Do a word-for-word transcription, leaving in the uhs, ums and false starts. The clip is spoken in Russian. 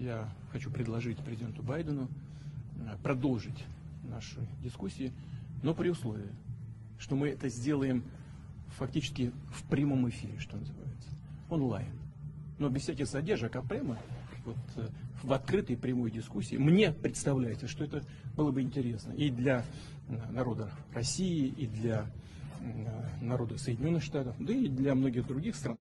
я хочу предложить президенту Байдену продолжить наши дискуссии, но при условии, что мы это сделаем фактически в прямом эфире, что называется, онлайн. Но без всяких задержек, а прямо вот, в открытой прямой дискуссии. Мне представляется, что это было бы интересно и для народа России, и для народа Соединенных Штатов, да и для многих других стран.